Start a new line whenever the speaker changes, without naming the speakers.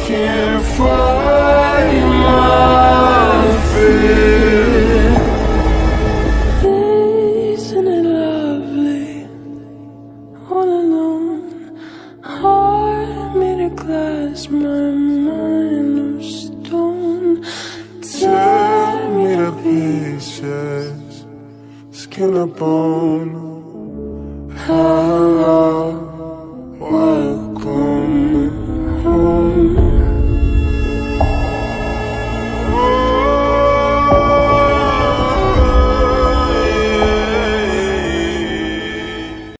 can't fight my fear.
Isn't it lovely, all alone, heart made of glass, my mind of stone.
Tear me to pieces, skin to bone. How